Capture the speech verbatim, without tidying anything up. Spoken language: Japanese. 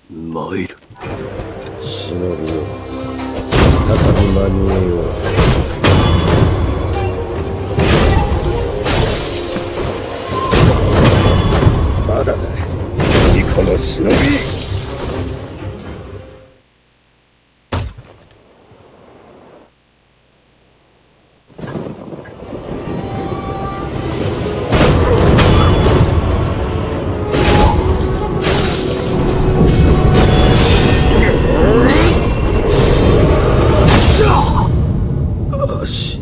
参る。 忍びよ、再び間に合えよう。まだだ、ニコの忍び。足